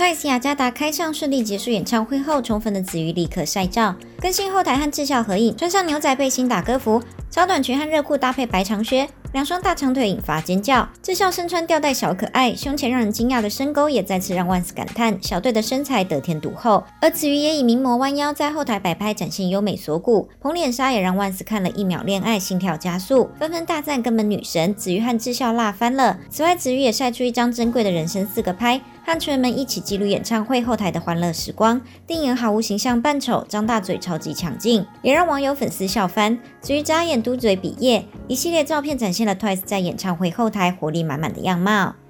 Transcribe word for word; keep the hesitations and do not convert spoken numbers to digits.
Twice 雅加达开唱顺利结束演唱会后，宠粉的子瑜立刻晒照，更新后台和智孝合影，穿上牛仔背心打歌服，超短裙和热裤搭配白长靴，两双大长腿引发尖叫。智孝身穿吊带小可爱，胸前让人惊讶的深沟也再次让 Once 感叹小队的身材得天独厚。而子瑜也以名模弯腰在后台摆拍，展现优美锁骨，捧脸纱也让 Once 看了一秒恋爱，心跳加速，纷纷大赞根本女神子瑜和智孝辣翻了。此外，子瑜也晒出一张珍贵的人生四个拍。和球员们一起记录演唱会后台的欢乐时光，定妍毫无形象扮丑，张大嘴超级抢镜，也让网友粉丝笑翻。至于眨眼嘟嘴比耶，一系列照片展现了 Twice 在演唱会后台活力满满的样貌。